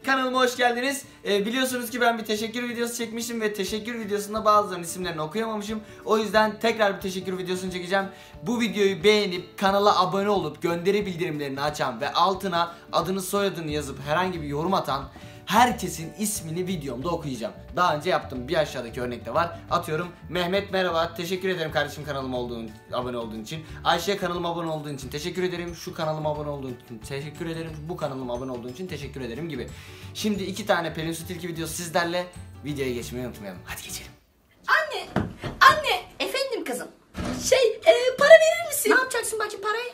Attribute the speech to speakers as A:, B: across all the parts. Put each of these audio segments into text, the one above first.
A: Kanalıma hoş geldiniz. Biliyorsunuz ki ben bir teşekkür videosu çekmişim ve teşekkür videosunda bazılarının isimlerini okuyamamışım. O yüzden tekrar bir teşekkür videosunu çekeceğim. Bu videoyu beğenip kanala abone olup gönderi bildirimlerini açan ve altına adını soyadını yazıp herhangi bir yorum atan herkesin ismini videomda okuyacağım. Daha önce yaptım, bir aşağıdaki örnekte var. Atıyorum: Mehmet merhaba, teşekkür ederim kardeşim kanalıma abone olduğun için. Ayşe kanalıma abone olduğun için teşekkür ederim. Şu kanalıma abone olduğun için teşekkür ederim. Bu kanalıma abone olduğun için teşekkür ederim gibi. Şimdi 2 tane Pelin Su Tilki videosu sizlerle. Videoya geçmeyi unutmayalım. Hadi geçelim.
B: Anne, efendim kızım. Para verir misin? Ne yapacaksın bacım parayı?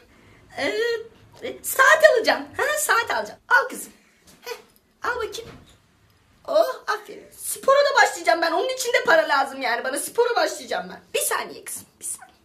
B: Saat alacağım. Saat alacağım. Al kızım. Al bakayım. Oh, aferin. Spora da başlayacağım ben. Onun için de para lazım yani. Bana spora başlayacağım ben. Bir saniye kızım, bir saniye.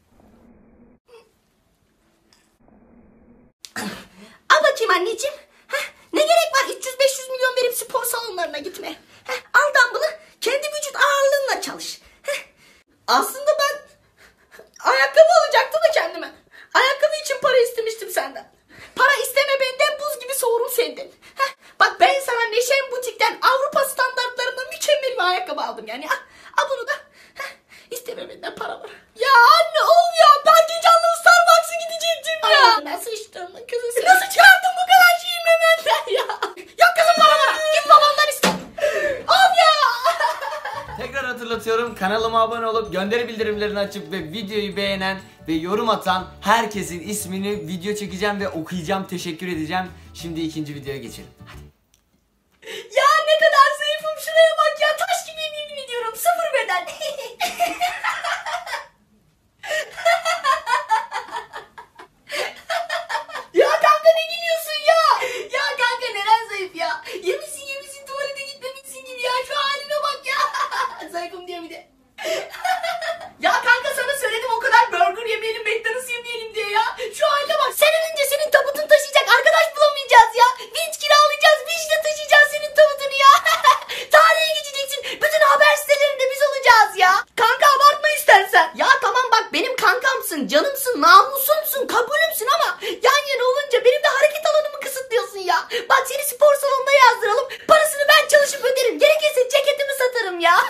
B: Al bakayım anneciğim. Ne gerek var 300-500 milyon verip spor salonlarına gitmeye? Al dumbbell'ı, kendi vücut ağırlığınla çalış. Aslında ben ayakkabı alacaktım da kendime. Ayakkabı için para istemiştim senden. Para isteme benden, buz gibi soğurum senden. Bak ben sana Neşen Butik'ten Avrupa standartlarında mükemmel bir ayakkabı aldım yani. Al bunu da. İsteme benden para var. Ya anne ol ya, ben Gülcan'la Starbucks'a gidecektim ya. Nasıl içtin? Nasıl çıkardın bu kadar şeyi memenden ya? Yok kızım, para var. Git babamdan iste. Of ya.
A: Tekrar hatırlatıyorum, kanalıma abone olup gönderi bildirimlerini açıp ve videoyu beğenen ve yorum atan herkesin ismini video çekeceğim ve okuyacağım, teşekkür edeceğim. Şimdi ikinci videoya geçelim. Hadi.
B: Ya ne kadar zayıfım, şuraya bak ya, taş gibiyim yemin ediyorum, sıfır beden. Ya kanka ne gülüyorsun ya? Ya kanka neren zayıf ya? Yemişsin tuvalete gitmemişsin gibi ya, şu haline bak ya. Zayıfım diyor bir de. Ya kanka sana söyledim o kadar burger yemeyelim, McDonald's yemeyelim diye ya. Şu haline bak. Sen önce senin tabutun taşıyacak arkadaş bulamayacağız ya. Vinç kiralayacağız, vinçle taşıyacağız senin tabutunu ya. Tarihe geçeceksin. Bütün haber sitelerinde biz olacağız ya. Kanka abartma istersen. Ya tamam bak, benim kankamsın, canımsın, namusumsun, kabulümsün ama yan yana olunca benim de hareket alanımı kısıtlıyorsun ya. Bak seni spor salonuna yazdıralım. Parasını ben çalışıp öderim. Gerekirse ceketimi satarım ya.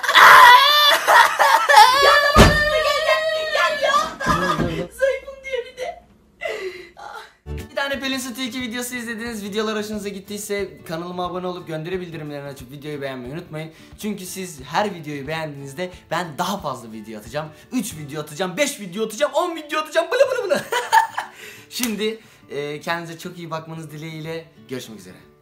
B: Ya tamam gel ya. Zayıfım diye bir de.
A: Bir tane Pelin Su Tilki videosu izlediniz. Videolar hoşunuza gittiyse kanalıma abone olup gönderi bildirimlerini açıp videoyu beğenmeyi unutmayın. Çünkü siz her videoyu beğendiğinizde ben daha fazla video atacağım. 3 video atacağım, 5 video atacağım, 10 video atacağım. Bılı. Şimdi kendinize çok iyi bakmanız dileğiyle görüşmek üzere.